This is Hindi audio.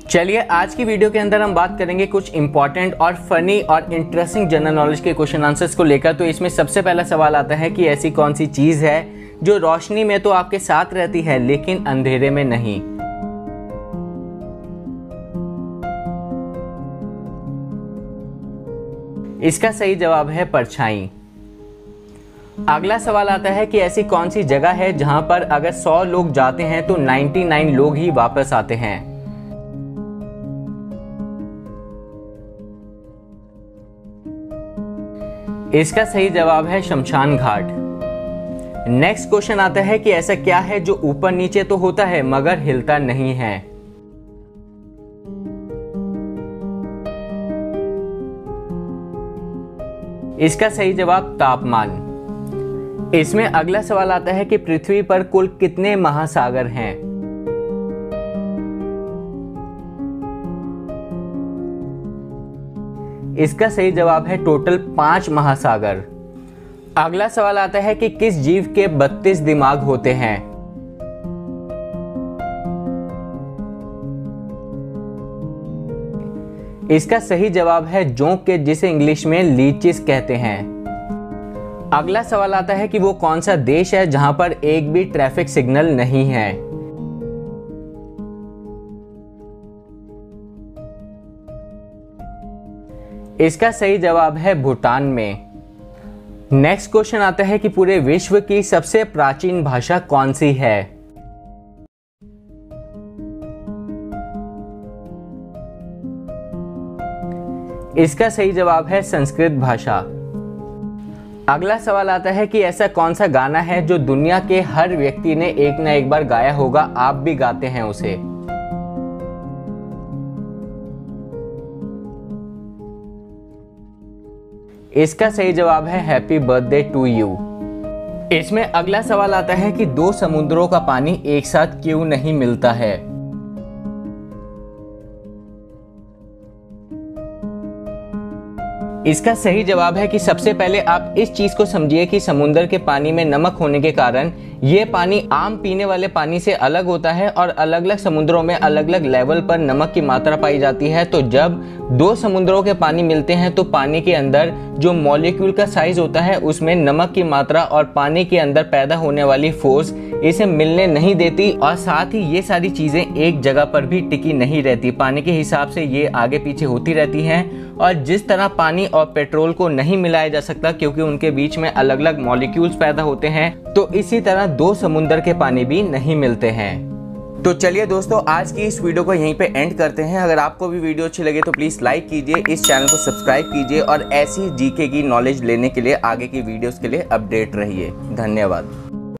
चलिए आज की वीडियो के अंदर हम बात करेंगे कुछ इंपॉर्टेंट और फनी और इंटरेस्टिंग जनरल नॉलेज के क्वेश्चन आंसर्स को लेकर। तो इसमें सबसे पहला सवाल आता है कि ऐसी कौन सी चीज़ है जो रोशनी में तो आपके साथ रहती है लेकिन अंधेरे में नहीं। इसका सही जवाब है परछाई। अगला सवाल आता है कि ऐसी कौन सी जगह है जहां पर अगर 100 लोग जाते हैं तो 99 लोग ही वापस आते हैं। इसका सही जवाब है शमशान घाट। नेक्स्ट क्वेश्चन आता है कि ऐसा क्या है जो ऊपर नीचे तो होता है मगर हिलता नहीं है। इसका सही जवाब तापमान। इसमें अगला सवाल आता है कि पृथ्वी पर कुल कितने महासागर हैं। इसका सही जवाब है टोटल 5 महासागर। अगला सवाल आता है कि किस जीव के 32 दिमाग होते हैं। इसका सही जवाब है जोंक के, जिसे इंग्लिश में लीचिस कहते हैं। अगला सवाल आता है कि वो कौन सा देश है जहां पर एक भी ट्रैफिक सिग्नल नहीं है। इसका सही जवाब है भूटान में। नेक्स्ट क्वेश्चन आता है कि पूरे विश्व की सबसे प्राचीन भाषा कौन सी है। इसका सही जवाब है संस्कृत भाषा। अगला सवाल आता है कि ऐसा कौन सा गाना है जो दुनिया के हर व्यक्ति ने एक ना एक बार गाया होगा, आप भी गाते हैं उसे। इसका सही जवाब है हैप्पी बर्थडे टू यू। इसमें अगला सवाल आता है कि 2 समुद्रों का पानी एक साथ क्यों नहीं मिलता है। इसका सही जवाब है कि सबसे पहले आप इस चीज को समझिए कि समुद्र के पानी में नमक होने के कारण ये पानी आम पीने वाले पानी से अलग होता है और अलग अलग समुद्रों में अलग अलग लेवल पर नमक की मात्रा पाई जाती है। तो जब 2 समुद्रों के पानी मिलते हैं तो पानी के अंदर जो मॉलिक्यूल का साइज होता है उसमें नमक की मात्रा और पानी के अंदर पैदा होने वाली फोर्स इसे मिलने नहीं देती, और साथ ही ये सारी चीजें एक जगह पर भी टिकी नहीं रहती। पानी के हिसाब से ये आगे पीछे होती रहती हैं। और जिस तरह पानी और पेट्रोल को नहीं मिलाया जा सकता क्योंकि उनके बीच में अलग अलग मॉलिक्यूल्स पैदा होते हैं, तो इसी तरह 2 समुद्र के पानी भी नहीं मिलते हैं। तो चलिए दोस्तों, आज की इस वीडियो को यहीं पे एंड करते हैं। अगर आपको भी वीडियो अच्छी लगे तो प्लीज़ लाइक कीजिए, इस चैनल को सब्सक्राइब कीजिए और ऐसी जीके की नॉलेज लेने के लिए आगे की वीडियोस के लिए अपडेट रहिए। धन्यवाद।